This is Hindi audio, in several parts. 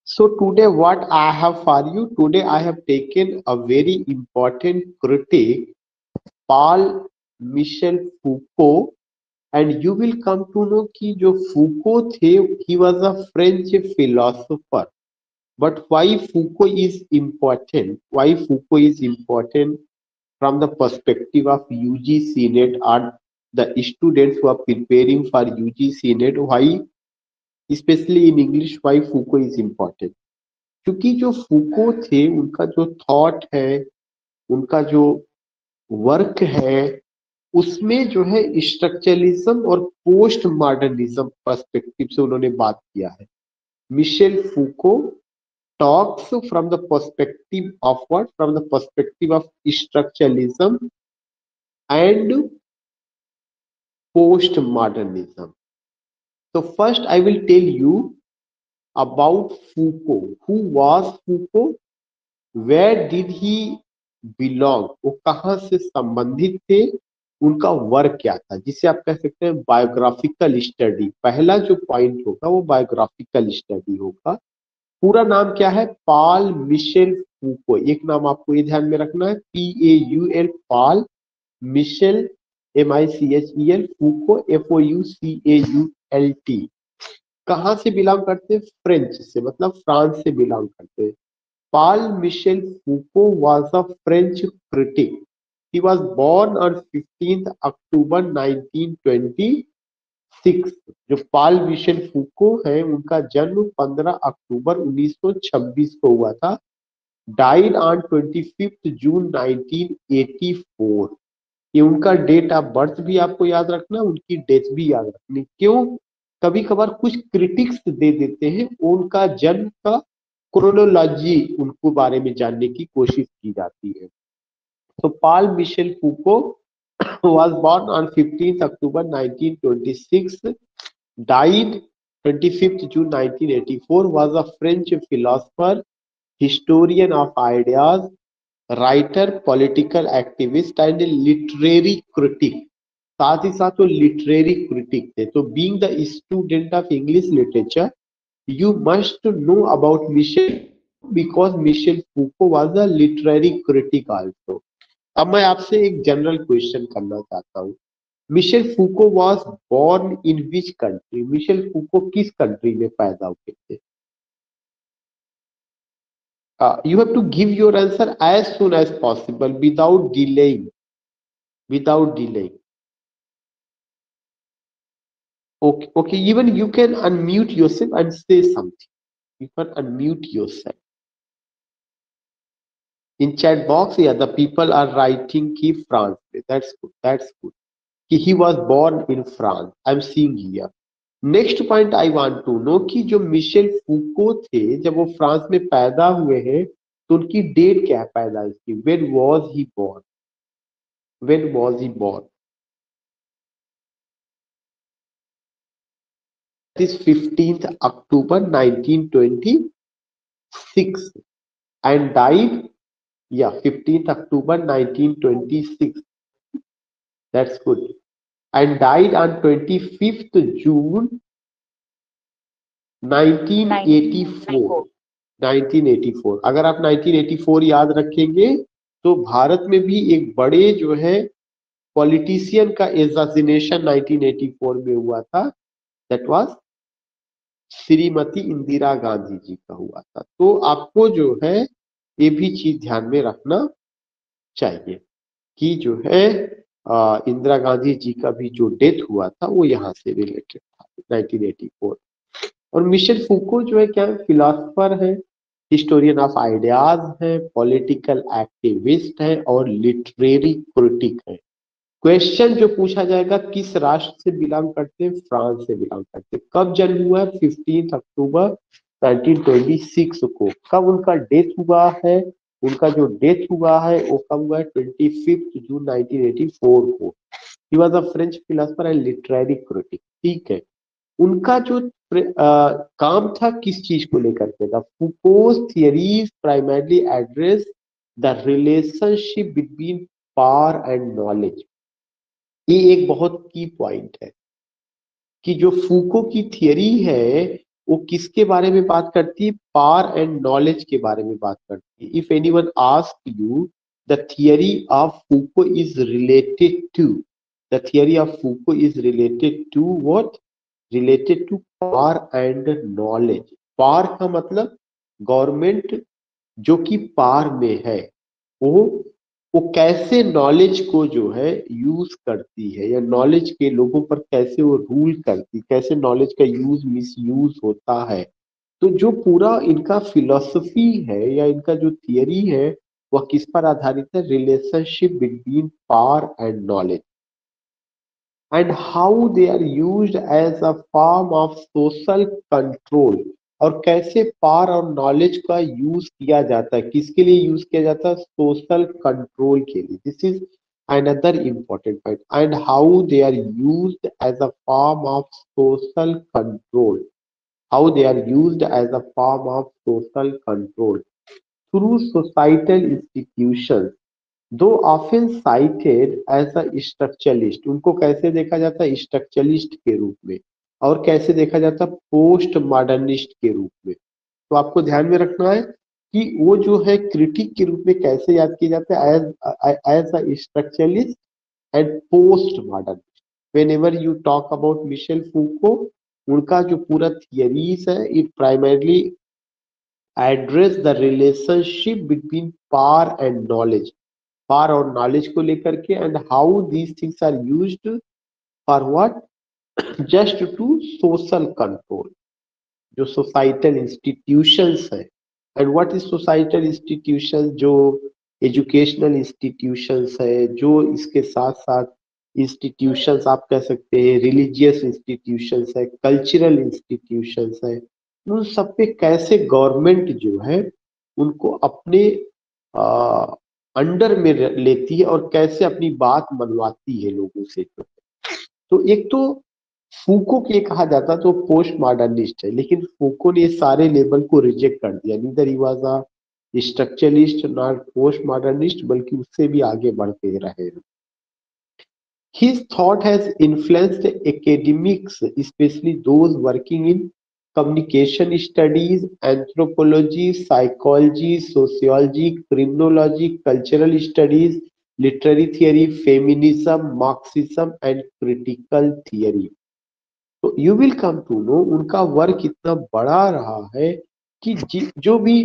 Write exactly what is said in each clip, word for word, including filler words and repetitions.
So today what I have for you, today I have taken a very important critic, Paul Michel Foucault, and you will come to know कि जो Foucault थे, he was a French philosopher. But why Foucault is important? Why Foucault is important from the perspective of U G C NET or the students who are preparing for U G C NET? Why, especially in English, why Foucault is important? क्योंकि जो फूको थे उनका जो थॉट है, उनका जो वर्क है, उसमें जो है स्ट्रक्चरलिज्म और पोस्ट मॉडर्निज्म पर्सपेक्टिव से उन्होंने बात किया है. Michel Foucault talks from the perspective of what? From the perspective of structuralism and post modernism. So first I will tell you about Foucault. Who was Foucault? Where did he belong? वो कहाँ से संबंधित थे? उनका वर्क क्या था, जिसे आप कह सकते हैं बायोग्राफिकल स्टडी. पहला जो पॉइंट होगा वो बायोग्राफिकल स्टडी होगा. पूरा नाम क्या है? Paul Michel Foucault. एक नाम आपको ये ध्यान में रखना है, P A U L, Paul Michel, M I C H E L, Foucault, F O U C A U L T. कहाँ से बिलोंग करते हैं? फ्रेंच से, मतलब फ्रांस से बिलोंग करते हैं. Paul Michel Foucault was a French critic. He was born on fifteenth October nineteen twenty-six. जो पाल मिशेल फूको है उनका जन्म पंद्रह अक्टूबर उन्नीस सौ छब्बीस को हुआ था. डाइड ऑन पच्चीस जून नाइनटीन एटी फोर. ये उनका डेट ऑफ बर्थ भी आपको याद रखना, उनकी डेथ भी याद रखनी. क्यों? कभी कभार कुछ क्रिटिक्स दे देते हैं, उनका जन्म का क्रोनोलॉजी उनको बारे में जानने की कोशिश की जाती है. तो Paul Michel Foucault was born on fifteenth October nineteen twenty-six, died twenty-fifth June nineteen eighty-four, was a French philosopher, historian of ideas, writer, political activist and literary critic. साथ ही साथ वो लिटरेरी क्रिटिक थे. तो being the student of English literature, you must know about Michel because Michel Foucault was a literary critic also. अब मैं आपसे एक जनरल क्वेश्चन करना चाहता हूँ. Michel Foucault was born in which country? Michel Foucault किस कंट्री में पैदा हुए थे? You have to give your answer as soon as possible, without delaying, without delaying. Okay, okay, even you can unmute yourself and say something. You can unmute yourself. In chat box, yeah, the people are writing ki France. That's good, that's good. Ki he was born in France. I'm seeing here. Next point I want to know कि जो मिशेल फूको थे, जब वो फ्रांस में पैदा हुए हैं, तो उनकी डेट क्या है पैदाइश की? When was he born? When was he born? This fifteenth October nineteen twenty-six, and died, yeah, fifteenth October nineteen twenty-six. That's good. And died on twenty-fifth June nineteen eighty-four. nineteen eighty-four. अगर आप nineteen eighty-four याद रखेंगे तो भारत में भी एक बड़े जो है पॉलिटिशियन का एसासिनेशन नाइनटीन एटी फोर में हुआ था. दैट वाज श्रीमती इंदिरा गांधी जी का हुआ था. तो आपको जो है ये भी चीज ध्यान में रखना चाहिए कि जो है इंदिरा गांधी जी का भी जो डेथ हुआ था वो यहाँ से रिलेटेड था, नाइनटीन एटी फोर. और मिशेल फूको जो है क्या है? फिलोसफर है, हिस्टोरियन ऑफ आइडियाज है, पॉलिटिकल एक्टिविस्ट है और लिटरेरी क्रिटिक है. क्वेश्चन जो पूछा जाएगा, किस राष्ट्र से बिलोंग करते हैं? फ्रांस से बिलोंग करते हैं. कब जन्म हुआ है? Fifteen October nineteen twenty six को. कब उनका डेथ हुआ है? उनका जो डेथ हुआ है वो कब हुआ है? Twenty fifth June nineteen eighty four को. He was a French philosopher and literary critic. ठीक है. उनका जो आ, काम था किस चीज को लेकर के था? Foucault's theories primarily address the relationship between power and knowledge. ये एक बहुत की पॉइंट है कि जो फूको की थियरी है वो किसके बारे में बात करती है? पावर एंड नॉलेज के बारे में बात करती है। If anyone ask you the theory of Foucault is related to the theory of Foucault is related to what? Related to power and knowledge. Power का मतलब गवर्नमेंट जो कि पावर में है, वो वो कैसे नॉलेज को जो है यूज करती है, या नॉलेज के लोगों पर कैसे वो रूल करती, कैसे नॉलेज का यूज मिस यूज होता है। तो जो पूरा इनका फिलॉसफी है या इनका जो थियरी है, वह किस पर आधारित है? Relationship between power and knowledge and how they are used as a form of social control। और कैसे पावर और नॉलेज का यूज किया जाता है, किसके लिए यूज किया जाता है? सोशल कंट्रोल के लिए। This is another important point। and how they are used as a form of social control how they are used as a form of social control through societal institutions, though often cited as a structuralist. उनको कैसे देखा जाता है? स्ट्रक्चरलिस्ट के रूप में। और कैसे देखा जाता है? पोस्ट मॉडर्निस्ट के रूप में। तो आपको ध्यान में रखना है कि वो जो है क्रिटिक के रूप में कैसे याद किया जाता है? As as a structuralist and post modernist. Whenever you talk about Michel Foucault, उनका जो पूरा थियरीज है, it primarily address the relationship between power and knowledge, power और नॉलेज को लेकर के, and how these things are used for what? Just to social control. जो सोसाइटल इंस्टीट्यूशंस है, and what is societal institution? जो एजुकेशनल इंस्टीट्यूशंस है, जो इसके साथ साथ इंस्टीट्यूशंस आप कह सकते हैं, रिलीजियस इंस्टीट्यूशंस है, कल्चरल इंस्टीट्यूशंस है, उन सब पे कैसे गवर्नमेंट जो है उनको अपने अंडर में लेती है और कैसे अपनी बात मनवाती है लोगों से। तो एक तो फूको के कहा जाता तो पोस्ट मॉडर्निस्ट है, लेकिन फूको ने सारे लेबल को रिजेक्ट कर दिया। Neither he was a structuralist not post modernist, बल्कि उससे भी आगे बढ़ते रहे। His thought has influenced academics, especially those working in communication studies, anthropology, psychology, sociology, criminology, cultural studies, literary theory, feminism, Marxism, and critical theory। तो you will come to know उनका वर्क इतना बड़ा रहा है कि जो भी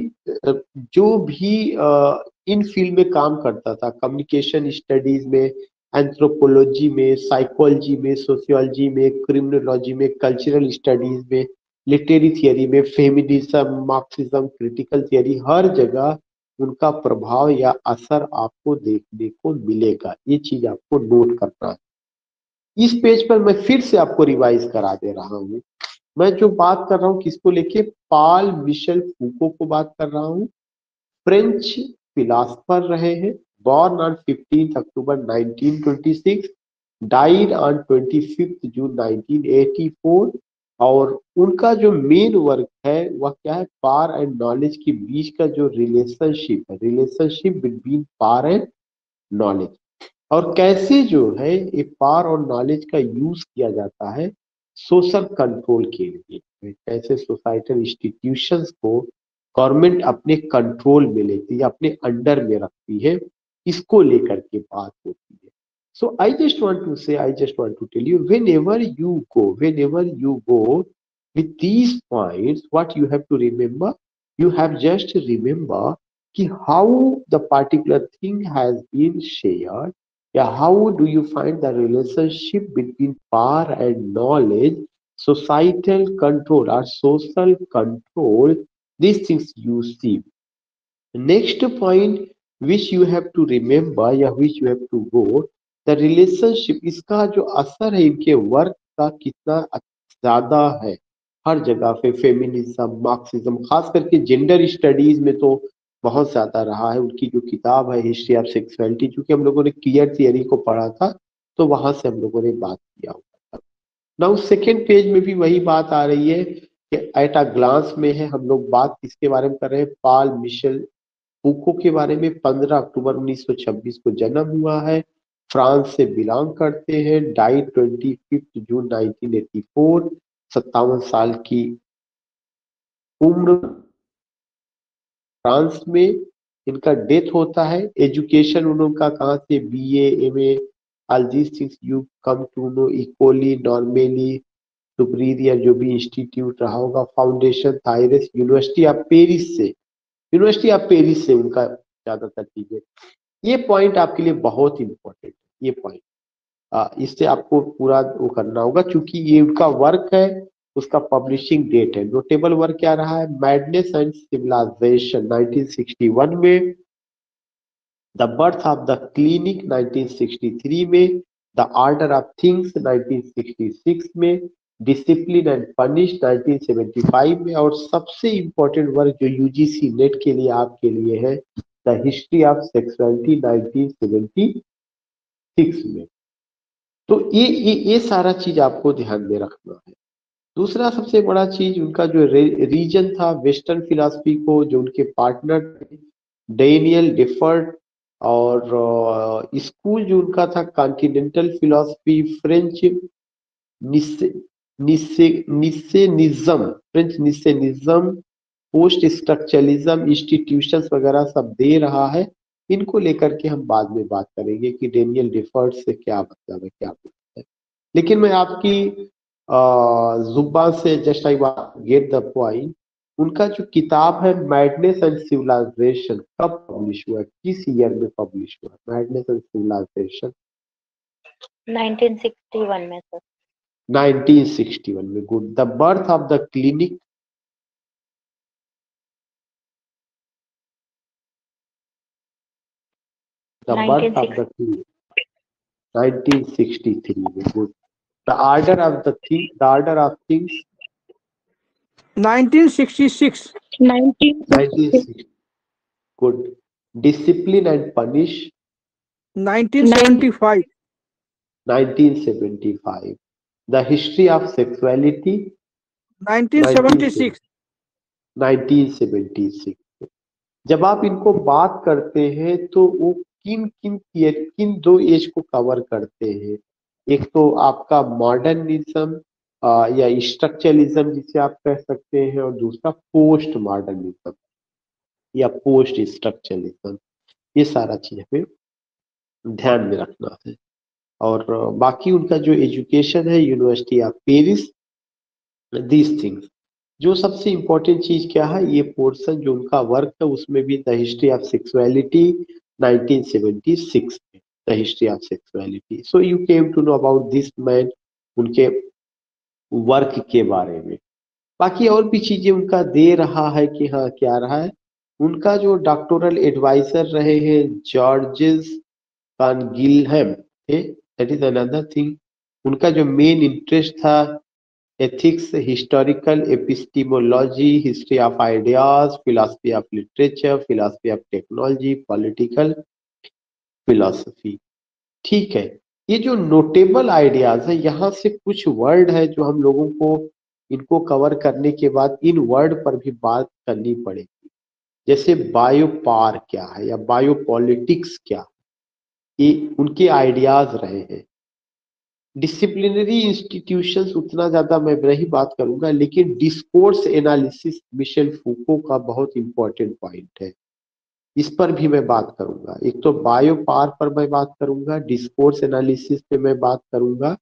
जो भी इन फील्ड में काम करता था, कम्युनिकेशन स्टडीज में, एंथ्रोपोलॉजी में, साइकोलॉजी में, सोशियोलॉजी में, क्रिमिनोलॉजी में, कल्चरल स्टडीज में, लिटरेरी थियरी में, फेमिनिज्म, मार्क्सिज्म, क्रिटिकल थियरी, हर जगह उनका प्रभाव या असर आपको देखने को मिलेगा। ये चीज आपको नोट करना है। इस पेज पर मैं फिर से आपको रिवाइज करा दे रहा हूं। मैं जो बात कर रहा हूं किसको लेके? पाल मिशेल फूको को बात कर रहा हूं। फ्रेंच फिलासफर रहे हैं, born on fifteen October nineteen twenty six, died on twenty fifth June nineteen eighty four. और उनका जो मेन वर्क है वह क्या है? पावर एंड नॉलेज के बीच का जो रिलेशनशिप है, relationship between power and knowledge, और कैसे जो है ये पावर और नॉलेज का यूज किया जाता है सोशल कंट्रोल के लिए। कैसे सोसाइटल इंस्टीट्यूशंस को गवर्नमेंट अपने कंट्रोल में लेती है, अपने अंडर में रखती है, इसको लेकर के बात होती है। So I just want to say I just want to tell you, whenever you go whenever you go with these points, what you have to remember? you have just remember कि how the particular thing has been shared, yeah, how do you find the relationship between power and knowledge, societal control or social control, these things you see. Next point which you have to remember या which you have to go, the relationship, इसका जो असर है इनके वर्क का कितना ज्यादा है हर जगह पे। फेमिनिज्म, मार्क्सिज्म, खास करके जेंडर स्टडीज में तो बहुत ज्यादा रहा है। उनकी जो किताब है हिस्ट्री ऑफ सेक्सुअलिटी, क्योंकि हम लोगों ने क्लियर थियरी को पढ़ा था, तो वहां से हम लोगों ने बात किया हुआ था। नाउ सेकेंड पेज में भी वही बात आ रही है कि एट अ ग्लांस में है। हम लोग बात किसके बारे में कर रहे हैं? पाल मिशेल फूको के बारे में। पंद्रह अक्टूबर उन्नीस सौ छब्बीस को जन्म हुआ है, फ्रांस से बिलोंग करते हैं, died twenty fifth June nineteen eighty four, सत्तावन साल की उम्र फ्रांस में इनका डेथ होता है। एजुकेशन उनका कहाँ से, B A M A all these things you come to know Ecole Normale Superieure जो भी इंस्टीट्यूट रहा होगा। Foundation Thiers university of Paris से, यूनिवर्सिटी ऑफ पेरिस से उनका ज्यादातर चीजें। ये पॉइंट आपके लिए बहुत इंपॉर्टेंट है। ये पॉइंट इससे आपको पूरा वो करना होगा, क्योंकि ये उनका वर्क है, उसका पब्लिशिंग डेट है। नोटेबल वर्क क्या रहा है, madness and civilization nineteen sixty one में, the birth of the clinic nineteen sixty three में, the order of things nineteen sixty six में, discipline and punish nineteen seventy five में, और सबसे इंपॉर्टेंट वर्क जो यूजीसी नेट के लिए आपके लिए है, the history of sexuality nineteen seventy six में। तो ये ये ये सारा चीज आपको ध्यान में रखना है। दूसरा सबसे बड़ा चीज उनका जो रीजन था वेस्टर्न फिलॉसफी को, जो उनके पार्टनर डेनियल डेफर्ट, और स्कूल जो उनका था continental philosophy, French Nietzsche Nietzsche Nietzscheanism, French Nietzscheanism, post structuralism, institutions वगैरह सब दे रहा है। इनको लेकर के हम बाद में बात करेंगे कि डेनियल डेफर्ट से क्या मतलब है, क्या मतलब है। लेकिन मैं आपकी जुबान से just I get the point, उनका जो किताब है मैडनेस एंड सिविलाइजेशन कब पब्लिश हुआ, किस ईयर में पब्लिश हुआ, madness and civilization nineteen sixty one में सर। नाइनटीन सिक्सटी वन में, good. The birth of the clinic the birth of the clinic nineteen sixty three में, good. The order of the thing the order of things nineteen sixty six nineteen sixty, good. Discipline and punish nineteen seventy five nineteen seventy five, the history of sexuality nineteen seventy six nineteen seventy six. जब आप इनको बात करते हैं तो वो किन किन किन दो एज को कवर करते हैं, एक तो आपका मॉडर्निज्म या स्ट्रक्चरलिज्म जिसे आप कह सकते हैं, और दूसरा पोस्ट मॉडर्निज्म या पोस्ट स्ट्रक्चरलिज्म। ये सारा चीज हमें ध्यान में रखना है। और बाकी उनका जो एजुकेशन है university of Paris, these things. जो सबसे इंपॉर्टेंट चीज क्या है, ये पोर्शन जो उनका वर्क है उसमें भी the history of sexuality nineteen seventy six में, the history of sexuality. So you came to know about this man, उनके वर्क के बारे में। बाकी और भी चीजें उनका दे रहा है कि हाँ क्या रहा है, उनका जो डॉक्टोरल एडवाइजर रहे हैं जॉर्जेस कानगिलहैम थे, दैट इज अनदर थिंग। उनका जो मेन इंटरेस्ट था ethics, historical epistemology, history of ideas, philosophy of literature, philosophy of technology, political philosophy। ठीक है, ये जो नोटेबल आइडियाज है, यहाँ से कुछ वर्ड है जो हम लोगों को इनको कवर करने के बाद इन वर्ड पर भी बात करनी पड़ेगी। जैसे बायोपार क्या है या बायोपॉलिटिक्स क्या है, ये उनके आइडियाज रहे हैं। डिसिप्लिनरी इंस्टीट्यूशंस उतना ज्यादा मैं नहीं बात करूंगा, लेकिन डिस्कोर्स एनालिसिस मिशेल फूको का बहुत इंपॉर्टेंट पॉइंट है, इस पर भी मैं बात करूंगा। एक तो बायोपार पर मैं बात करूंगा, डिस्कोर्स एनालिसिस पे मैं बात करूंगा,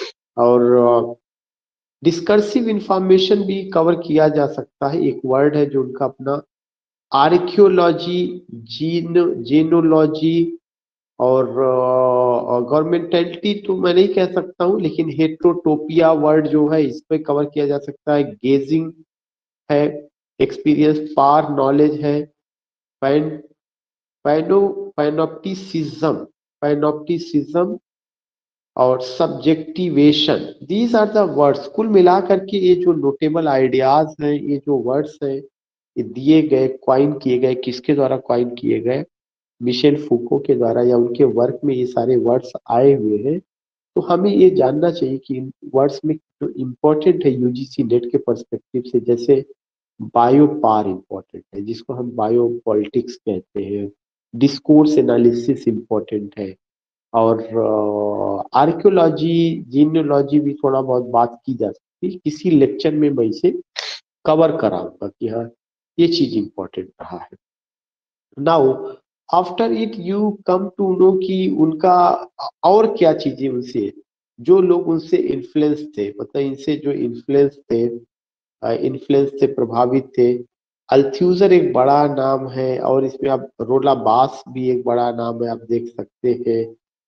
और डिस्कर्सिव इंफॉर्मेशन भी कवर किया जा सकता है। एक वर्ड है जो उनका अपना आर्कियोलॉजी, जीन जीनोलॉजी और गवर्नमेंटलिटी तो मैं नहीं कह सकता हूँ, लेकिन हेट्रोटोपिया वर्ड जो है इस पे कवर किया जा सकता है। गेजिंग है, एक्सपीरियंस, पार नॉलेज है, पैन पैनो पैनोप्टिसिज्म पैनोप्टिसिज्म और subjectivation, these are the words. कुल मिलाकर के ये जो नोटेबल आइडियाज हैं, ये जो वर्ड्स हैं, ये दिए गए, क्वाइन किए गए, किसके द्वारा क्वाइन किए गए, मिशेल फूको के द्वारा, या उनके वर्क में ये सारे वर्ड्स आए हुए हैं। तो हमें ये जानना चाहिए कि इन वर्ड्स में जो इम्पोर्टेंट है यूजीसी नेट के पर्सपेक्टिव से, जैसे बायोपार इम्पोर्टेंट है जिसको हम बायोपॉलिटिक्स कहते हैं, डिस्कोर्स एनालिसिस इम्पोर्टेंट है, और आर्कियोलॉजी जीनियोलॉजी भी थोड़ा बहुत बात की जा सकती है। किसी लेक्चर में मैं इसे कवर कराऊंगा कि हाँ ये चीज इंपॉर्टेंट रहा है। Now after it you come to know कि उनका और क्या चीजें उनसे, जो लोग उनसे इन्फ्लुएंस थे, मतलब इनसे जो इन्फ्लुएंस थे, इन्फ्लुएंस से प्रभावित थे। अल्थ्यूजर एक बड़ा नाम है और इसमें आप रोला बास भी एक बड़ा नाम है, आप देख सकते हैं।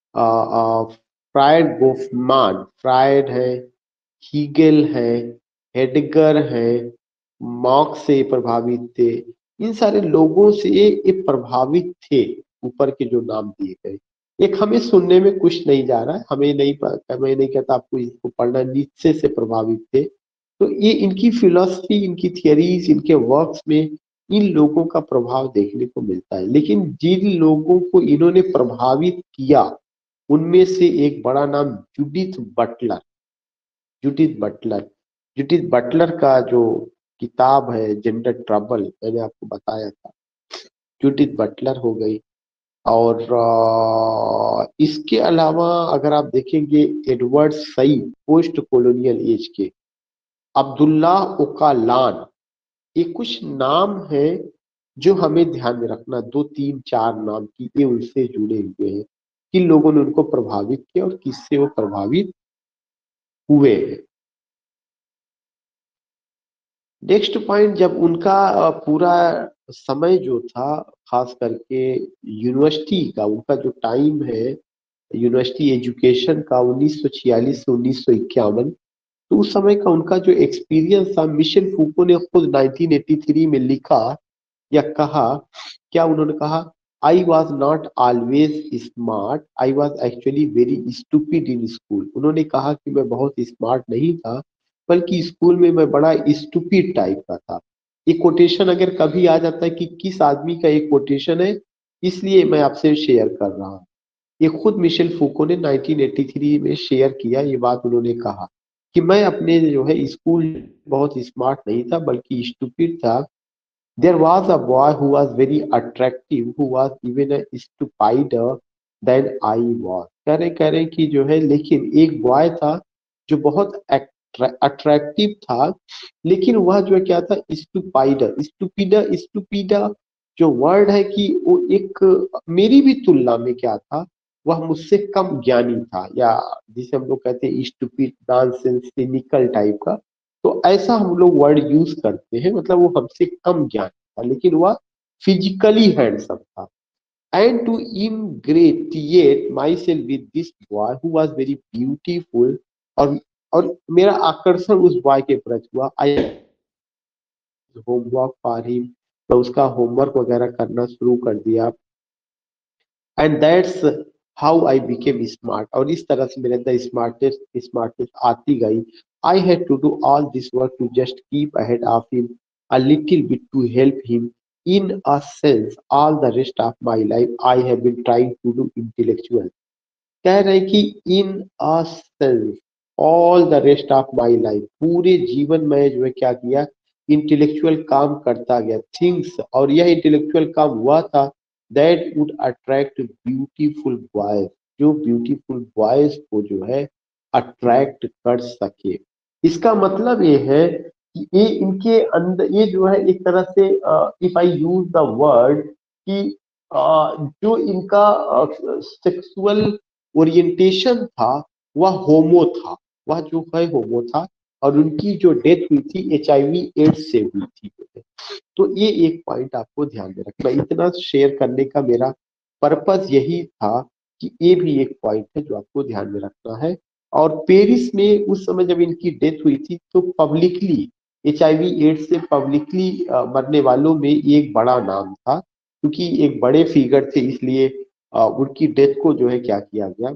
फ्रायड गोफमान, फ्रायड है, हीगेल है, हेडगर है, मॉक से प्रभावित थे। इन सारे लोगों से ये प्रभावित थे, ऊपर के जो नाम दिए गए। एक हमें सुनने में कुछ नहीं जा रहा है, हमें नहीं पता, मैं नहीं कहता आपको इसको पढ़ना, नीचे से प्रभावित थे। तो ये इनकी फिलॉसफी, इनकी थियरीज, इनके वर्क्स में इन लोगों का प्रभाव देखने को मिलता है। लेकिन जिन लोगों को इन्होंने प्रभावित किया उनमें से एक बड़ा नाम Judith Butler, Judith Butler Judith Butler का जो किताब है जेंडर ट्रबल, मैंने आपको बताया था, जूडिथ बटलर हो गई। और अ, इसके अलावा अगर आप देखेंगे Edward Said, post colonial age के, अब्दुल्ला ओकालान, ये कुछ नाम है जो हमें ध्यान में रखना, दो तीन चार नाम की, ये उनसे जुड़े हुए हैं, किन लोगों ने उनको प्रभावित किया और किससे वो प्रभावित हुए हैं। नेक्स्ट पॉइंट, जब उनका अ, पूरा समय जो था, खास करके यूनिवर्सिटी का उनका जो टाइम है, यूनिवर्सिटी एजुकेशन का उन्नीस सौ छियालीस से उन्नीस सौ इक्यावन, तो उस समय का उनका जो एक्सपीरियंस था, मिशेल फूको ने खुद नाइनटीन एटी थ्री में लिखा या कहा, क्या उन्होंने कहा, I was not always smart, I was actually very stupid in school. उन्होंने कहा कि मैं बहुत स्मार्ट नहीं था, बल्कि स्कूल में मैं बड़ा स्टूपिड टाइप का था। ये कोटेशन अगर कभी आ जाता है कि किस आदमी का ये कोटेशन है, इसलिए मैं आपसे शेयर कर रहा हूँ। ये खुद मिशेल फूको ने नाइनटीन एटी थ्री में शेयर किया, ये बात उन्होंने कहा कि मैं अपने जो है स्कूल बहुत स्मार्ट नहीं था, बल्कि स्टूपिड था। There was a boy who was very attractive, who was even a stupider than I was. कह रहे कह रहे कि जो है, लेकिन एक बॉय था जो बहुत अट्रैक्टिव था, लेकिन वह जो है क्या था, स्टूपाइडर, स्टूपिडर, स्टूपिडा जो वर्ड है कि वो एक मेरी भी तुलना में क्या था, वह मुझसे कम ज्ञानी था, या जिसे हम लोग कहते हैं स्टूपिड, नॉनसेंस, सिनिकल टाइप का। तो ऐसा हम लोग वर्ड यूज करते हैं, मतलब वो हमसे कम ज्ञान था, लेकिन वह फिजिकली हैंडसम था। And to ingratiate myself with this boy who was very beautiful, और और मेरा आकर्षण उस बॉय के प्रति हुआ। आई होमवर्क फॉर हिम, मैं उसका होमवर्क वगैरह करना शुरू कर दिया। And that's how I became smart, और इस तरह से मेरे अंदर स्मार्टेस्ट स्मार्टनेस आती गई। I had to do all this work to just keep ahead of him, a little bit to help him. In a sense all the rest of my life I have been trying to do intellectual. कह रहे कि in a sense all the rest of my life, पूरे जीवन में जो है क्या किया, इंटेलेक्चुअल काम करता गया, थिंग्स, और यह इंटेलेक्चुअल काम हुआ था that would attract beautiful boys, जो ब्यूटीफुल बॉयज को जो है अट्रैक्ट कर सके। इसका मतलब ये है कि ये इनके अंदर, ये जो है एक तरह से, if I use the word कि अ, जो इनका सेक्सुअल ओरिएंटेशन था वह होमो था, वह जो है होमो था, और उनकी जो डेथ हुई थी एच आई वी एड्स से हुई थी। तो ये एक पॉइंट आपको ध्यान में रखना, इतना शेयर करने का मेरा पर्पज यही था कि ये भी एक पॉइंट है जो आपको ध्यान में रखना है। और पेरिस में उस समय जब इनकी डेथ हुई थी, तो publicly H I V AIDS से पब्लिकली मरने वालों में एक बड़ा नाम था, क्योंकि एक बड़े फिगर थे, इसलिए अ, उनकी डेथ को जो है क्या किया गया,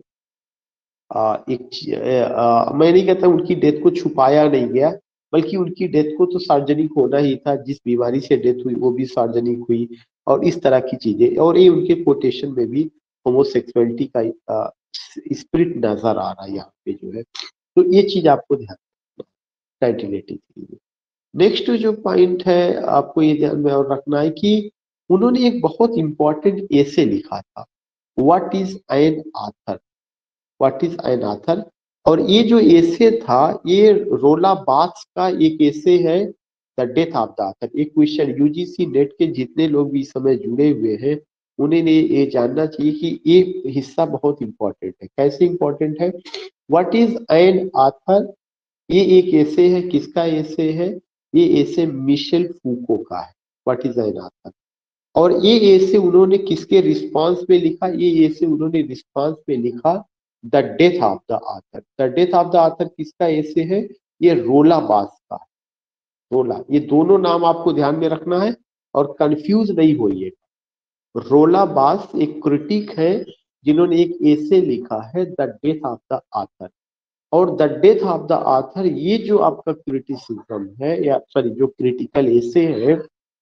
अ, एक ची- अ, मैं नहीं कहता उनकी डेथ को छुपाया नहीं गया, बल्कि उनकी डेथ को तो सार्वजनिक होना ही था, जिस बीमारी से डेथ हुई वो भी सार्वजनिक हुई, और इस तरह की चीजें, और ये उनके कोटेशन में भी होमोसेक्सुअलिटी का स्पिरिट नजर आ रहा है यहाँ पे जो है। तो ये चीज आपको ध्यान नाइनटीन एटी थ्री में। नेक्स्ट जो पॉइंट है आपको ये ध्यान में और रखना है कि उन्होंने एक बहुत इंपॉर्टेंट एसे लिखा था, what is an author, what is an author. और ये जो एसे था, ये रोला बार्थ्स का एक एसे है, the death of the author. एक क्वेश्चन यूजीसी नेट के जितने लोग भी इस समय जुड़े हुए हैं उन्हें ये जानना चाहिए कि ये हिस्सा बहुत इंपॉर्टेंट है। कैसे इंपॉर्टेंट है? What is an author? ये एक ऐसे है, किसका ऐसे है? ये ऐसे मिशेल फूको का है। What is an author? और ये ऐसे उन्होंने किसके रिस्पांस में लिखा? ये ऐसे उन्होंने रिस्पांस में लिखा the death of the author. The death of the author किसका ऐसे है? ये रोला बास का है। रोला, ये दोनों नाम आपको ध्यान में रखना है और कंफ्यूज नहीं होइएगा। रोला बास एक क्रिटिक है जिन्होंने एक ऐसे लिखा है the death of the author. और the death of the author, ये जो आपका क्रिटिसिज्म है या सॉरी जो क्रिटिकल ऐसे है,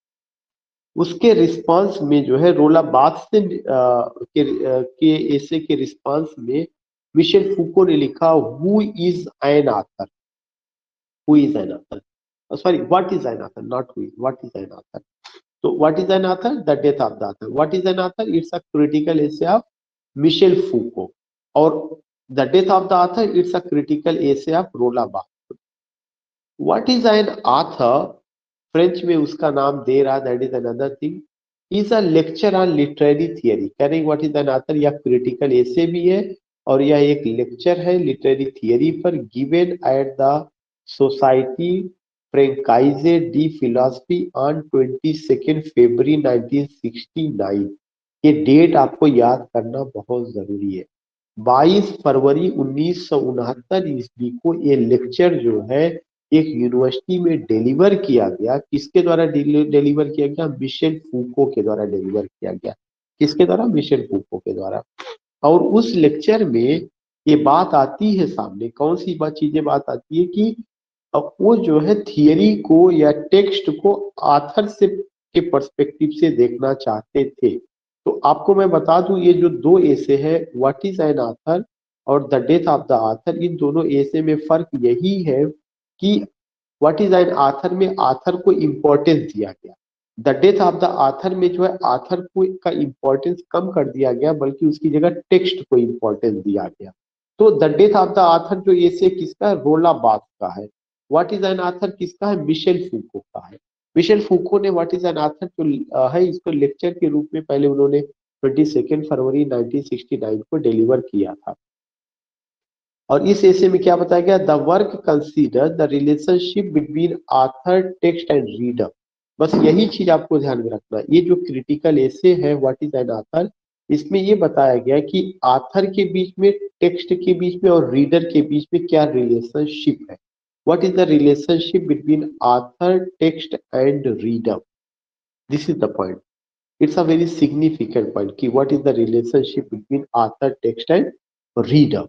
उसके रिस्पांस में जो है रोला बाथ से आ, के, आ, के ऐसे के रिस्पांस में मिशेल फूको ने लिखा who is an author. Who is an author, sorry what is an author, not who is, what is an author. तो what is an author? The death of the author. What is an author? It's a critical essay of Michel Foucault. और the death of the author it's a critical essay of रोला Barthes. What is an author? French में उसका नाम दे रहा, that is another thing, is a lecture on literary theory. करेंगे व्हाट इज एन ऑथर, या क्रिटिकल ऐसे भी है और यह एक लेक्चर है लिटरेरी थियरी पर, given at the Societe Francaise de Philosophie on twenty second February nineteen sixty nine. ये डेट आपको याद करना बहुत जरूरी है। बाईस फरवरी उन्नीस सौ उनहत्तर ईस्वी को ये लेक्चर जो है एक यूनिवर्सिटी में डिलीवर किया गया। किसके द्वारा डिलीवर किया गया? मिशेल फूको के द्वारा डिलीवर किया गया। किसके द्वारा? मिशेल फूको के द्वारा। और उस लेक्चर में ये बात आती है सामने, कौन सी बात चीजें बात आती है कि अब वो जो है थियरी को या टेक्स्ट को आथर से के पर्सपेक्टिव से देखना चाहते थे। तो आपको मैं बता दूं, ये जो दो ऐसे है, व्हाट इज एन ऑथर और the death of the author, इन दोनों ऐसे में फर्क यही है कि व्हाट इज एन ऑथर में ऑथर को इंपॉर्टेंस दिया गया। The death of the author में जो है ऑथर को का इंपॉर्टेंस कम कर दिया गया, बल्कि उसकी जगह टेक्स्ट को इंपॉर्टेंस दिया गया। तो the death of the author जो ऐसे किसका? रोला बाथ का है। व्हाट इज एन ऑथर किसका है? मिशेल फूको का है। मिशेल फूको ने व्हाट इज एन ऑथर जो है इसको लेक्चर के रूप में पहले उन्होंने twenty second February nineteen sixty nine को डिलीवर किया था। और इस ऐसे में क्या बताया गया? The work consider the relationship between author, text and reader. बस यही चीज आपको ध्यान में रखना है। ये जो क्रिटिकल ऐसे है व्हाट इज एन ऑथर, इसमें ये बताया गया कि ऑथर के बीच में, टेक्स्ट के बीच में और रीडर के बीच में क्या रिलेशनशिप है। What is the relationship between author, text and reader? This is the point. It's a very significant point कि what is the relationship between author, text and reader.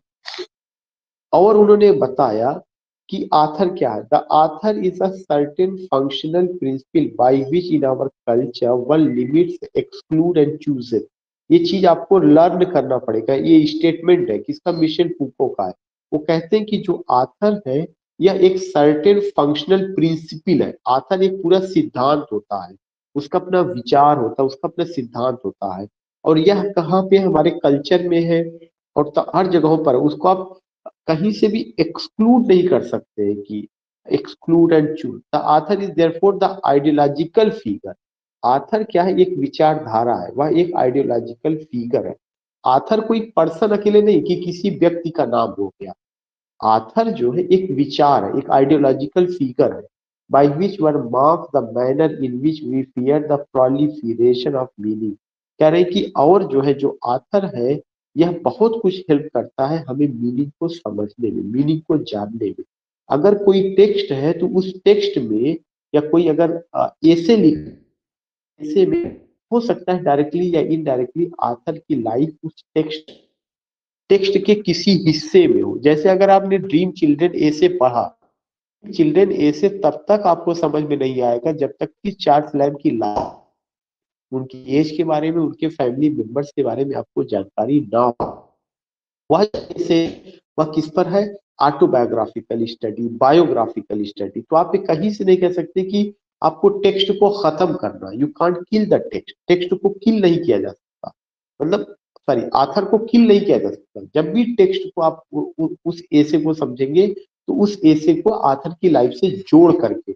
और उन्होंने बताया कि आथर क्या है? The author is a certain functional principle by which in our culture one limits, exclude and chooses. ये चीज आपको लर्न करना पड़ेगा। ये स्टेटमेंट है किसका? मिशेल फूको का है। वो कहते हैं कि जो आथर है यह एक सर्टेन फंक्शनल प्रिंसिपल है। आथर एक पूरा सिद्धांत होता है, उसका अपना विचार होता है, उसका अपना सिद्धांत होता है। और यह कहाँ पे? हमारे कल्चर में है और हर जगहों पर। उसको आप कहीं से भी एक्सक्लूड नहीं कर सकते हैं कि exclude and choose. The author is therefore the ideological figure. Author क्या है? एक विचारधारा है, वह एक आइडियोलॉजिकल फिगर है। आथर कोई पर्सन अकेले नहीं कि किसी व्यक्ति का नाम हो गया। आथर जो है एक विचार है, एक आइडियोलॉजिकल फिगर है। By which one mark the manner in which we fear the proliferation of meaning. कह रहे कि और जो है जो आथर है यह बहुत कुछ हेल्प करता है हमें मीनिंग को समझने में, मीनिंग को जानने में। अगर कोई टेक्स्ट है तो उस टेक्स्ट में या कोई अगर ऐसे लिख, ऐसे में हो सकता है डायरेक्टली या इनडायरेक्टली आथर की लाइफ उस टेक्स्ट टेक्स्ट के किसी हिस्से में हो। जैसे अगर आपने ड्रीम चिल्ड्रन ऐसे पढ़ा, चिल्ड्रन ऐसे तब तक आपको समझ में नहीं आएगा जब तक कि चार्ल्स लैम्ब की लाइफ, उनकी एज के बारे में, उनके फैमिली मेंबर्स के बारे में आपको जानकारी ना हो। वह जैसे वह किस पर है? Autobiographical study, biographical study. तो आप कहीं से नहीं कह सकते कि आपको टेक्स्ट को खत्म करना। You can't kill the text. Text को किल नहीं किया जा सकता, मतलब सॉरी आथर को किल नहीं किया जा सकता। जब भी टेक्स्ट को आप उ, उ, उस ऐसे को समझेंगे तो उस ऐसे को आथर की लाइफ से जोड़ करके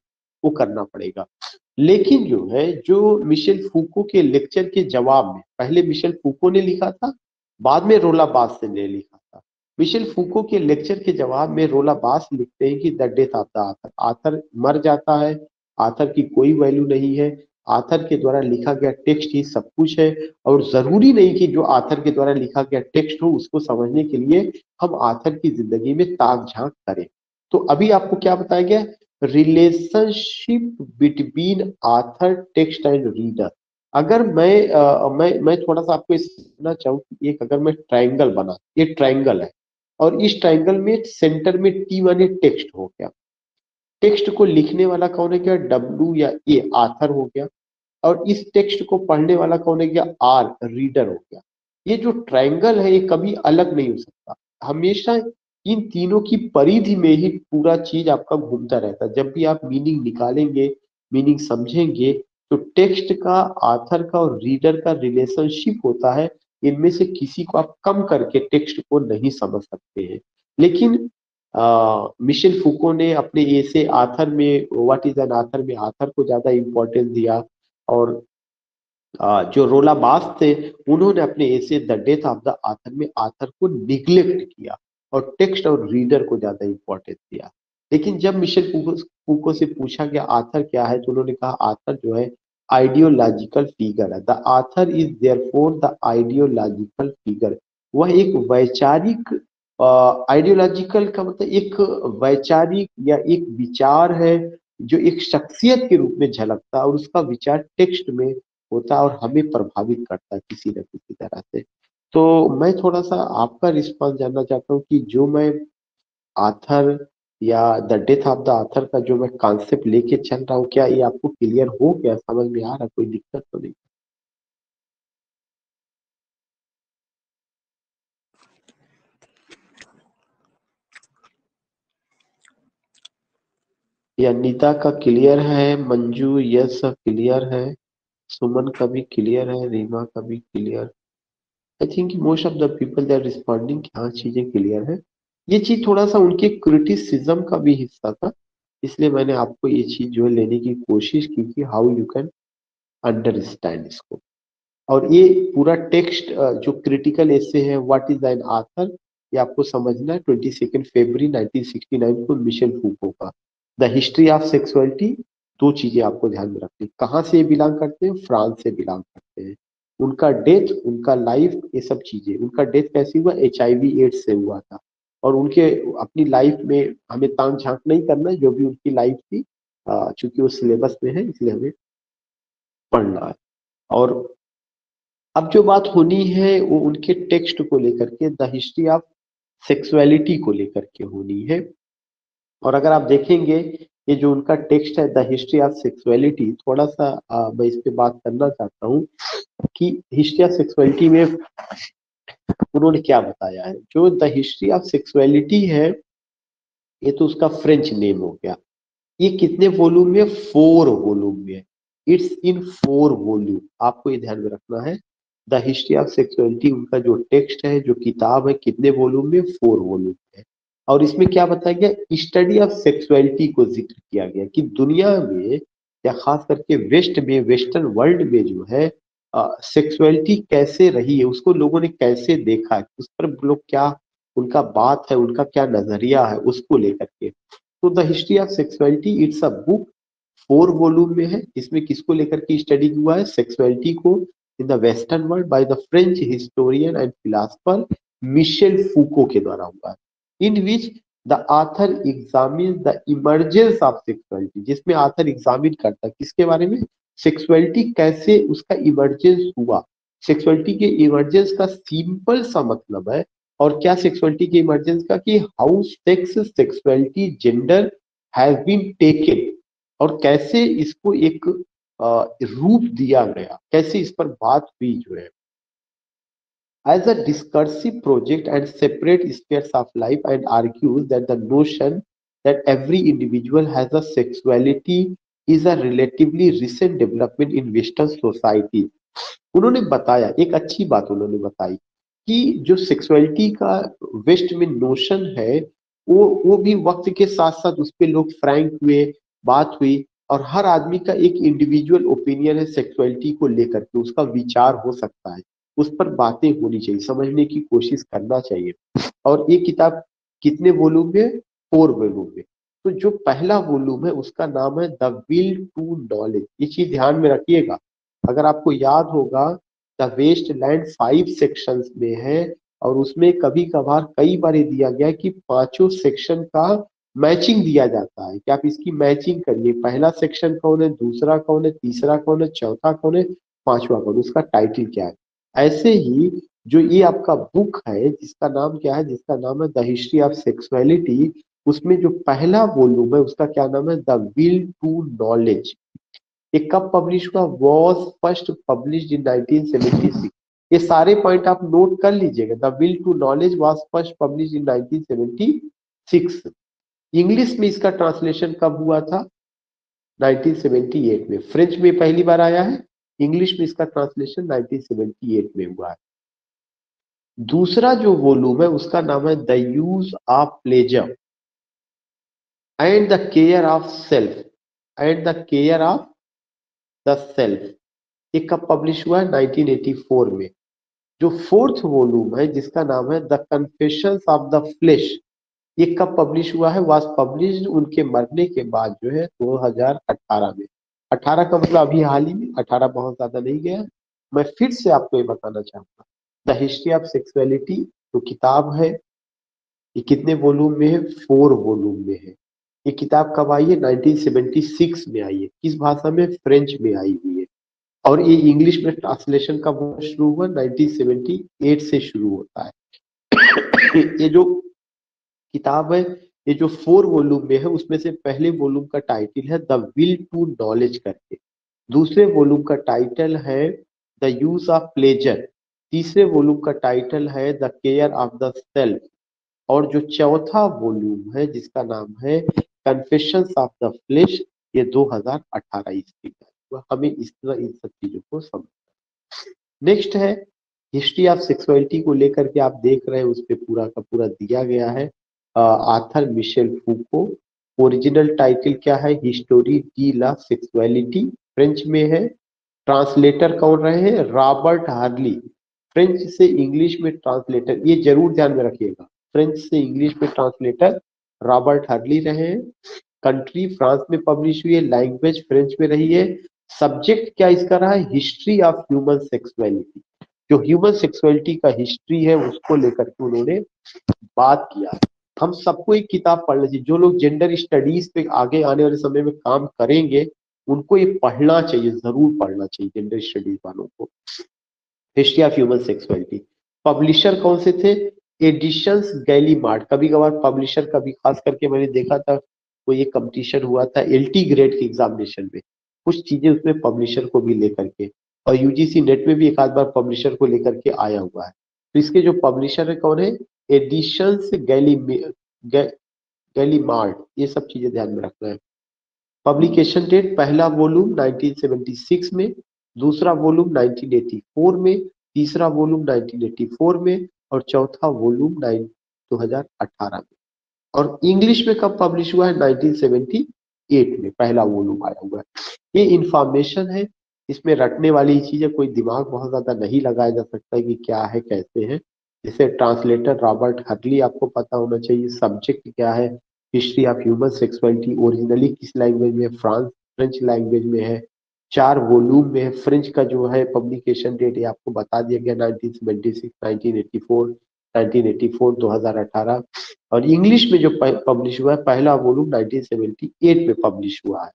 वो करना पड़ेगा। लेकिन जो है जो मिशेल फूको के लेक्चर के जवाब में, पहले मिशेल फूको ने लिखा था, बाद में रोला बार्थ ने लिखा था। मिशेल फूको के लेक्चर के जवाब में रोला बार्थ लिखते हैं कि the death of the author, author मर जाता है, आथर की कोई वैल्यू नहीं है, आथर के द्वारा लिखा गया टेक्स्ट ही सब कुछ है, और जरूरी नहीं कि जो आथर के द्वारा लिखा गया टेक्स्ट हो उसको समझने के लिए हम आथर की जिंदगी में ताक झांक करें। तो अभी आपको क्या बताया गया, relationship between author text and reader. अगर मैं आ, मैं मैं थोड़ा सा आपको समझना चाहूँ कि एक अगर मैं ट्राइंगल बना, ये ट्राइंगल है और इस ट्राइंगल में सेंटर में टी माने टेक्स्ट हो गया, टेक्स्ट को लिखने वाला कौन है क्या, डब्ल्यू या ए आथर हो गया, और इस टेक्स्ट को पढ़ने वाला कौन है क्या, आर रीडर हो गया। ये जो ट्रायंगल है ये कभी अलग नहीं हो सकता, हमेशा इन तीनों की परिधि में ही पूरा चीज आपका घूमता रहता है। जब भी आप मीनिंग निकालेंगे, मीनिंग समझेंगे, तो टेक्स्ट का, आथर का और रीडर का रिलेशनशिप होता है, इनमें से किसी को आप कम करके टेक्स्ट को नहीं समझ सकते हैं। लेकिन मिशेल फूको ने अपने ऐसे आथर में, व्हाट इज एन आथर में आथर को ज्यादा इंपॉर्टेंस दिया, और आ, जो रोला बार्थ थे उन्होंने अपने ऐसे the death of the author में आथर को निग्लेक्ट किया और टेक्स्ट और रीडर को ज्यादा इंपॉर्टेंस दिया। लेकिन जब मिशेल फूको फूको से पूछा गया आथर क्या है, तो उन्होंने कहा आथर जो है आइडियोलॉजिकल फिगर है, the author is therefore the ideological figure. वह एक वैचारिक, आइडियोलॉजिकल का मतलब एक वैचारिक या एक विचार है जो एक शख्सियत के रूप में झलकता है, और उसका विचार टेक्स्ट में होता है और हमें प्रभावित करता है किसी न किसी तरह से। तो मैं थोड़ा सा आपका रिस्पॉन्स जानना चाहता हूँ कि जो मैं आथर या the death of the author का जो मैं कॉन्सेप्ट लेके चल रहा हूँ, क्या ये आपको क्लियर हो गया, समझ में आ रहा, कोई दिक्कत तो नहीं? या निता का क्लियर है, मंजू यस क्लियर है, सुमन का भी क्लियर है, रीमा का भी clear. I think most of the people they are responding कि हाँ चीजें क्लियर है। ये चीज थोड़ा सा उनके क्रिटिसिज्म का भी हिस्सा था, इसलिए मैंने आपको ये चीज जो है लेने की कोशिश की कि हाउ यू कैन अंडरस्टैंड इसको। और ये पूरा टेक्स्ट जो क्रिटिकल ऐसे है व्हाट इज एन आथर, ये आपको समझना है twenty second February nineteen sixty nine को मिशेल फूको का द हिस्ट्री ऑफ सेक्सुअलिटी। दो चीजें आपको ध्यान में रखनी, कहाँ से बिलोंग करते हैं, फ्रांस से बिलोंग करते हैं। उनका डेथ, उनका लाइफ, ये सब चीजें, उनका डेथ कैसे हुआ, एच आई वी एड्स से हुआ था, और उनके अपनी लाइफ में हमें ताक झांक नहीं करना है, जो भी उनकी लाइफ थी, चूंकि वो सिलेबस में है इसलिए हमें पढ़ना है। और अब जो बात होनी है वो उनके टेक्स्ट को लेकर के, द हिस्ट्री ऑफ सेक्सुअलिटी को लेकर के होनी है। और अगर आप देखेंगे ये जो उनका टेक्स्ट है द हिस्ट्री ऑफ सेक्सुअलिटी, थोड़ा सा आ, मैं इस पे बात करना चाहता हूँ कि हिस्ट्री ऑफ सेक्सुअलिटी में उन्होंने क्या बताया है। जो द हिस्ट्री ऑफ सेक्सुअलिटी है ये तो उसका फ्रेंच नेम हो गया। ये कितने वॉल्यूम में, फोर वॉल्यूम में, इट्स इन फोर वॉल्यूम, आपको ये ध्यान में रखना है। द हिस्ट्री ऑफ सेक्सुअलिटी उनका जो टेक्स्ट है, जो किताब है, कितने वॉल्यूम में, फोर वॉल्यूम है। और इसमें क्या बताया गया, स्टडी ऑफ सेक्सुअलिटी को जिक्र किया गया कि दुनिया में या खास करके वेस्ट में, वेस्टर्न वर्ल्ड में जो है सेक्सुअलिटी कैसे रही है, उसको लोगों ने कैसे देखा है, उस पर लोग क्या उनका बात है, उनका क्या नजरिया है, उसको लेकर के। तो the history of sexuality it's a book, four volume में है। इसमें किसको लेकर के स्टडी हुआ है, सेक्सुअलिटी को in the western world by the French historian and philosopher Michel Foucault के द्वारा हुआ है। In which the author examine the emergence of sexuality, जिसमें आथर एग्जामिन करता है किसके बारे में, सेक्सुअलिटी कैसे उसका इमर्जेंस हुआ। सेक्सुअलिटी के इमर्जेंस का सिंपल सा मतलब है, और क्या सेक्सुअलिटी के इमर्जेंस का, कि how sex, sexuality, gender has been taken, और कैसे इसको एक आ, रूप दिया गया, कैसे इस पर बात हुई जो है as a discursive project and separate spheres of life, and argues that the notion that every individual has a sexuality is a relatively recent development in Western society। उन्होंने बताया, एक अच्छी बात उन्होंने बताई कि जो सेक्सुअलिटी का वेस्ट में नोशन है वो वो भी वक्त के साथ साथ उस पर लोग फ्रैंक हुए, बात हुई, और हर आदमी का एक इंडिविजुअल ओपिनियन है सेक्सुअलिटी को लेकर के, उसका विचार हो सकता है, उस पर बातें होनी चाहिए, समझने की कोशिश करना चाहिए। और ये किताब कितने वॉल्यूम में? फोर वॉल्यूम में। तो जो पहला वॉल्यूम है उसका नाम है द विल टू नॉलेज। ये चीज ध्यान में रखिएगा। अगर आपको याद होगा, the waste land five sections में है और उसमें कभी कभार कई बार ये दिया गया है कि पांचों सेक्शन का मैचिंग दिया जाता है कि आप इसकी मैचिंग करिए, पहला सेक्शन कौन है, दूसरा कौन है, तीसरा कौन है, चौथा कौन है, पांचवा कौन है, उसका टाइटल क्या है। ऐसे ही जो ये आपका बुक है जिसका नाम क्या है, जिसका नाम है द हिस्ट्री ऑफ सेक्सुअलिटी, उसमें जो पहला वॉल्यूम है उसका क्या नाम है, द विल टू नॉलेज। ये कब पब्लिश हुआ? Was first published in nineteen seventy six. ये सारे पॉइंट आप नोट कर लीजिएगा। The will to knowledge was first published in nineteen seventy six. English में इसका ट्रांसलेशन कब हुआ था? नाइनटीन सेवेंटी एट में। फ्रेंच में पहली बार आया है, इंग्लिश में इसका ट्रांसलेशन नाइनटीन सेवेंटी एट में हुआ है। दूसरा जो वॉल्यूम है उसका नाम है the use of pleasure and the care of self and the care of the self. ये कब पब्लिश हुआ है? नाइनटीन एटी फोर में। जो फोर्थ वॉल्यूम है जिसका नाम है the confessions of the flesh, ये कब पब्लिश हुआ है? वाज पब्लिश्ड उनके मरने के बाद जो है दो हज़ार अठारह में। अठारह का मतलब अभी हाल ही में, अठारह बहुत ज्यादा नहीं गया। मैं फिर से आपको ये बताना चाहूंगा, द हिस्ट्री ऑफ सेक्सुअलिटी जो किताब है ये कितने वॉल्यूम में है? फोर वॉल्यूम में है। ये किताब कब आई है? नाइनटीन सेवेंटी सिक्स में आई है। किस भाषा में? फ्रेंच में आई हुई है। और ये इंग्लिश में ट्रांसलेशन कब शुरू हुआ? नाइनटीन सेवेंटी एट से शुरू होता है। ये जो किताब है, ये जो फोर वॉल्यूम में है उसमें से पहले वॉल्यूम का टाइटल है द विल टू नॉलेज करके, दूसरे वॉल्यूम का टाइटल है द यूज ऑफ प्लेजर, तीसरे वॉल्यूम का टाइटल है the care of the self, और जो चौथा वॉल्यूम है जिसका नाम है कन्फेशंस ऑफ द फ्लेश, ये दो हज़ार अठारह ईस्वी का। तो हमें इस तरह इन सब चीजों को समझना। नेक्स्ट है हिस्ट्री ऑफ सेक्सुअलिटी को लेकर के, आप देख रहे हैं उस पे पूरा का पूरा दिया गया है। Author Michel Foucault. Original title क्या है? Histoire de la sexualite, French में है। ट्रांसलेटर कौन रहे हैं? Robert Hurley. फ्रेंच से इंग्लिश में ट्रांसलेटर, ये जरूर ध्यान में रखिएगा, फ्रेंच से इंग्लिश में ट्रांसलेटर रॉबर्ट हार्ली रहे हैं। कंट्री फ्रांस में पब्लिश हुई है, लैंग्वेज फ्रेंच में रही है। सब्जेक्ट क्या इसका रहा है? History of human sexuality. जो ह्यूमन सेक्सुअलिटी का हिस्ट्री है उसको लेकर के उन्होंने बात किया। हम सबको एक किताब पढ़ना चाहिए। जो लोग जेंडर स्टडीज पे आगे आने वाले समय में काम करेंगे उनको ये पढ़ना चाहिए, जरूर पढ़ना चाहिए जेंडर स्टडीज वालों को। History of human sexuality. Publisher कौन से थे? Editions Gallimard. कभी कभार पब्लिशर, कभी खास करके मैंने देखा था कोई एक कंपटीशन हुआ था एलटी ग्रेड के एग्जामिनेशन में, कुछ चीजें उसमें पब्लिशर को भी लेकर के, और यूजीसी नेट में भी एक आध बार पब्लिशर को लेकर के आया हुआ है। तो इसके जो पब्लिशर है कौन है? Editions Galli Gallimard. ये सब चीजें ध्यान में रखना है। पब्लिकेशन डेट पहला वॉल्यूम नाइनटीन सेवेंटी सिक्स में, दूसरा वॉल्यूम नाइनटीन एटी फोर में, तीसरा वॉल्यूम नाइनटीन एटी फोर में, और चौथा वॉल्यूम दो हज़ार अठारह में। और इंग्लिश में कब पब्लिश हुआ है? नाइनटीन सेवेंटी एट में पहला वॉल्यूम आया हुआ है। ये इंफॉर्मेशन है, इसमें रटने वाली चीज है, कोई दिमाग बहुत ज्यादा नहीं लगाया जा सकता है कि क्या है कैसे है। जैसे ट्रांसलेटर रॉबर्ट हर्ली आपको पता होना चाहिए। सब्जेक्ट क्या है? History of human sexuality. Originally किस लैंग्वेज में? फ्रांस फ्रेंच लैंग्वेज में है। चार वॉल्यूम में है। फ्रेंच का जो है पब्लिकेशन डेट ये आपको बता दिया गया, nineteen seventy six, nineteen eighty four, nineteen eighty four, दो हज़ार अठारह। और इंग्लिश में जो पब्लिश हुआ है पहला वॉल्यूम नाइनटीन सेवेंटी एट में पब्लिश हुआ है।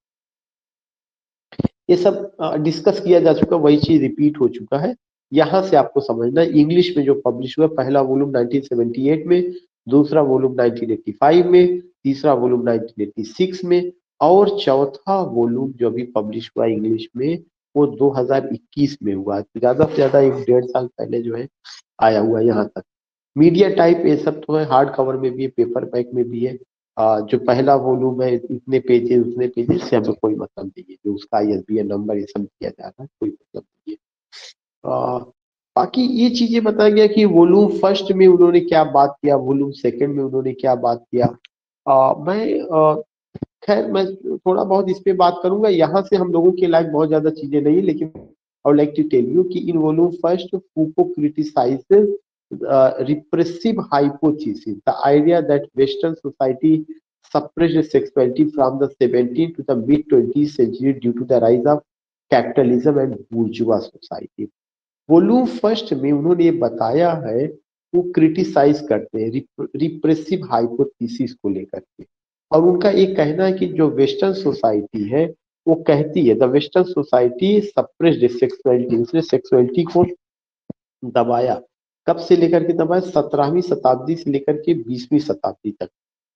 ये सब डिस्कस किया जा चुका, वही चीज रिपीट हो चुका है। यहां से आपको समझना है इंग्लिश में जो पब्लिश हुआ पहला वॉल्यूम नाइनटीन सेवेंटी एट में, दूसरा वॉल्यूम नाइनटीन एटी फाइव में, तीसरा वॉल्यूम नाइनटीन एटी सिक्स में, और चौथा वॉल्यूम जो अभी पब्लिश हुआ इंग्लिश में वो दो हज़ार इक्कीस में हुआ। तो ज्यादा से ज्यादा एक डेढ़ साल पहले जो है आया हुआ यहाँ तक। मीडिया टाइप ये सब तो है, हार्ड कवर में भी है, पेपर बैक में भी है। आ, जो पहला वॉल्यूम है इतने पेजेस उतने पेजेस से हमें कोई मतलब नहीं है, जो उसका आईएसबीएन नंबर ये सब दिया जा रहा है कोई मतलब नहीं है। आ, बाकी ये चीजें बताया गया कि वॉल्यूम फर्स्ट में उन्होंने क्या बात किया, वॉल्यूम सेकंड में उन्होंने क्या बात किया। आ, मैं आ, खैर मैं थोड़ा बहुत इस पे बात करूंगा, यहाँ से हम लोगों के लायक बहुत ज्यादा चीजें नहीं, लेकिन I would like to tell you कि in volume first Foucault criticizes uh, repressive hypothesis, the idea that Western society suppressed sexuality from the seventeenth to the mid twentieth century due to the rise of capitalism and bourgeois society. Volume first में उन्होंने ये बताया है, वो क्रिटिसाइज करते हैं रिप्रेसिव हाइपोथेसिस को लेकर के, और उनका एक कहना है कि जो वेस्टर्न सोसाइटी है वो कहती है the western society suppressed sexuality, उसने सेक्सुअलिटी को दबाया। कब से लेकर के दबाया? सत्रहवीं शताब्दी से लेकर के बीसवीं शताब्दी तक,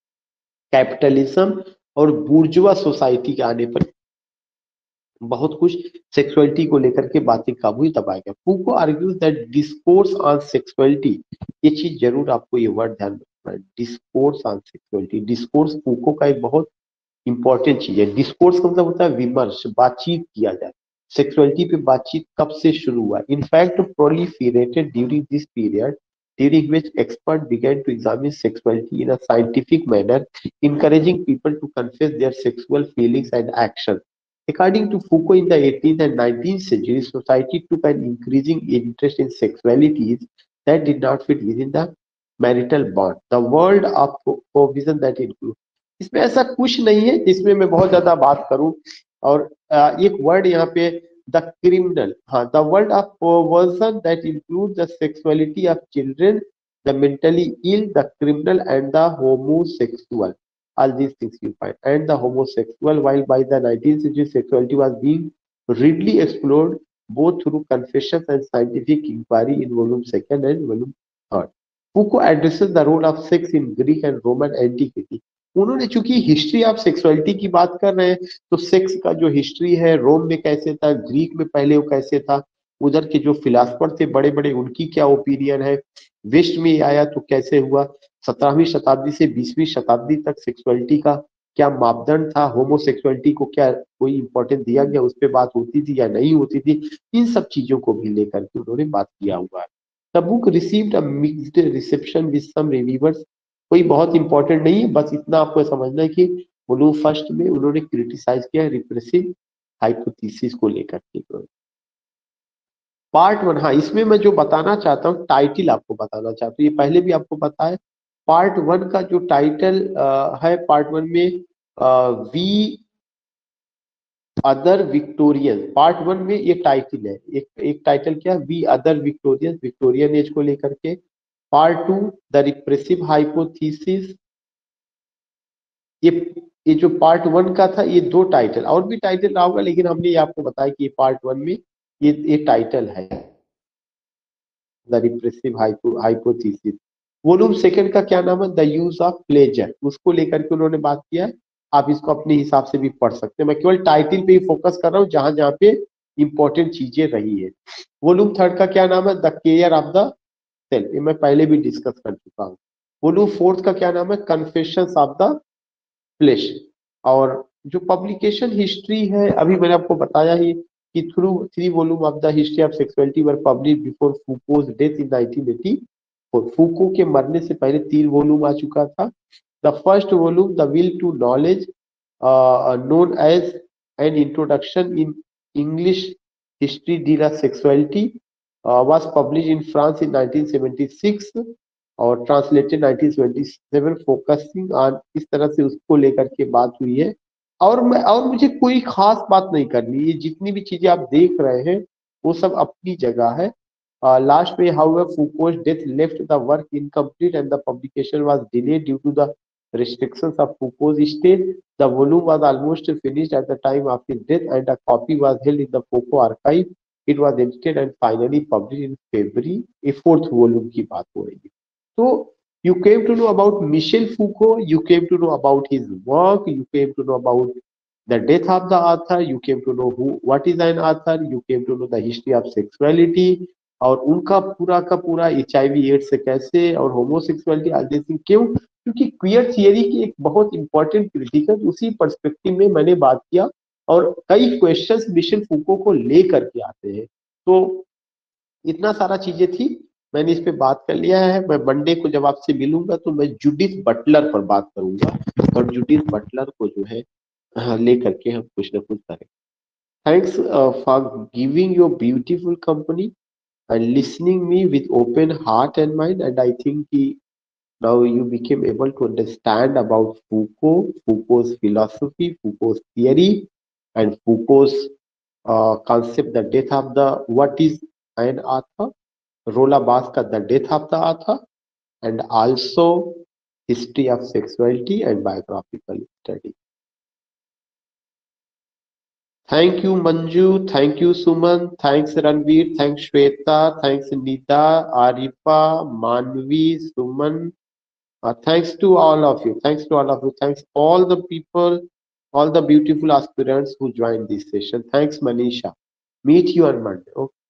कैपिटलिज्म और बुर्जुआ सोसाइटी के आने पर बहुत कुछ सेक्सुअलिटी को लेकर के बातें काबू दबाया गया। Foucault argues that discourse on sexuality, ये चीज जरूर आपको ये वर्ड ध्यान रखना है, discourse on sexuality. Discourse Foucault का एक बहुत इंपॉर्टेंट चीज है। डिस्कोर्स का मतलब होता है विमर्श, बातचीत किया जाए। सेक्सुअलिटी पे बातचीत कब से शुरू हुआ? In fact proliferated during this period during which experts began to examine sexuality in a scientific manner, encouraging people to confess their sexual feelings and actions. According to Foucault, in the eighteenth and nineteenth centuries, society took an increasing interest in sexualities that did not fit within the marital bond. The world of provision that include, इसमें ऐसा कुछ नहीं है जिसमें मैं बहुत ज्यादा बात करूं। और एक वर्ड यहाँ पे द क्रिमिनल, हाँ, the word of perversion that include the sexuality of children, the mentally ill, the criminal and the homosexual. All these things you find, and the homosexual. While by the nineteenth century, sexuality was being readily explored both through confessions and scientific inquiry in volume second and volume third. Foucault addresses the role of sex in Greek and Roman antiquity. उन्होंने चूंकि हिस्ट्री ऑफ सेक्सुअलिटी की बात कर रहे हैं, तो सेक्स का जो हिस्ट्री है, रोम में कैसे था, ग्रीक में पहले वो कैसे था, उधर के जो फिलासफर थे बड़े बड़े, उनकी क्या ओपिनियन है, वेस्ट में आया तो कैसे हुआ, सत्रहवीं शताब्दी से बीसवीं शताब्दी तक सेक्सुअलिटी का क्या मापदंड था, होमोसेक्सुअलिटी को क्या कोई इंपॉर्टेंस दिया गया, उस पर बात होती थी या नहीं होती थी, इन सब चीजों को भी लेकर के उन्होंने बात किया हुआ है। The book received a mixed reception with some reviewers. कोई बहुत इंपॉर्टेंट नहीं है, बस इतना आपको समझना है कि वॉल्यूम फर्स्ट में उन्होंने क्रिटिसाइज किया रिप्रेसिव हाइपोथेसिस को लेकर के। पार्ट वन, हाँ, इसमें मैं जो बताना चाहता हूँ, टाइटल आपको बताना चाहता हूँ, ये पहले भी आपको पता है। पार्ट वन का जो टाइटल है, पार्ट वन में we other Victorian, part one में ये टाइटल है, एक एक टाइटल क्या, we other Victorian, Victorian age को लेकर के। Part two the repressive hypothesis, ये ये जो पार्ट वन का था, ये दो टाइटल, और भी टाइटल रहा होगा, लेकिन हमने ये आपको बताया कि ये पार्ट वन में ये ये टाइटल है, the repressive hypothesis. Volume second का क्या नाम है, द यूज ऑफ प्लेजर, उसको लेकर के उन्होंने बात किया है। आप इसको अपने हिसाब से भी पढ़ सकते हैं, मैं केवल टाइटल पे ही फोकस कर रहा हूँ, जहां जहां पे इंपॉर्टेंट चीजें रही है। वॉल्यूम थर्ड का क्या नाम है, the care of the self, ये मैं पहले भी डिस्कस कर चुका हूँ। वॉल्यूम फोर्थ का क्या नाम है, कन्फेशंस ऑफ द फ्लेश। और जो पब्लिकेशन हिस्ट्री है, अभी मैंने आपको बताया ही कि through three volume of the history of sexuality were publish before Foucault's death in nineteen eighty four. Foucault के मरने से पहले तीन वॉल्यूम आ चुका था। The first volume, the will to knowledge, known as an introduction in English history de the sexuality, was published in France in nineteen seventy-six और translated nineteen seventy seven, focusing on, इस तरह से उसको लेकर के बात हुई है। और मैं और मुझे कोई खास बात नहीं करनी, ये जितनी भी चीजें आप देख रहे हैं वो सब अपनी जगह है। लास्ट में however Foucault's death left the work incomplete and the publication was delayed due to the restrictions of Foucault's state. The volume was almost finished at the time of his death and a copy was held in the Foucault archive. It was edited and finally published in February. A fourth volume की बात हो रही है। So you came to know about Michel Foucault, you came to know about his work, you came to know about the death of the author, you came to know who what is an author, you came to know the history of sexuality, और उनका पूरा का पूरा एच आई वी एड्स से कैसे, और होमोसेक्सुअलिटी आदि। क्यों? क्योंकि क्वियर थियरी की एक बहुत इंपॉर्टेंट क्रिटिकल उसी पर्सपेक्टिव में मैंने बात किया, और कई क्वेश्चंस मिशेल फूको को लेकर के आते हैं। तो इतना सारा चीजें थी, मैंने इस पे बात कर लिया है। मैं मंडे को जब आपसे मिलूंगा तो मैं जूडिथ बटलर पर बात करूंगा और जूडिथ बटलर को जो है हाँ, लेकर के हम कुछ ना कुछ करें। Thanks for giving your beautiful company and listening me with open heart and mind, and I think he, now you became able to understand about Foucault, Foucault's philosophy, Foucault's theory, and Foucault's uh, concept, the death of the what is an author, Rola Baska, the death of the author, and also history of sexuality and biographical study. Thank you, Manju. Thank you, Suman. Thanks, Ranveer. Thanks, Shweta. Thanks, Nita, Arifa, Manvi, Suman. Uh, thanks to all of you. Thanks to all of you. Thanks all the people, all the beautiful aspirants who joined this session. Thanks, Manisha. Meet you on Monday. Okay.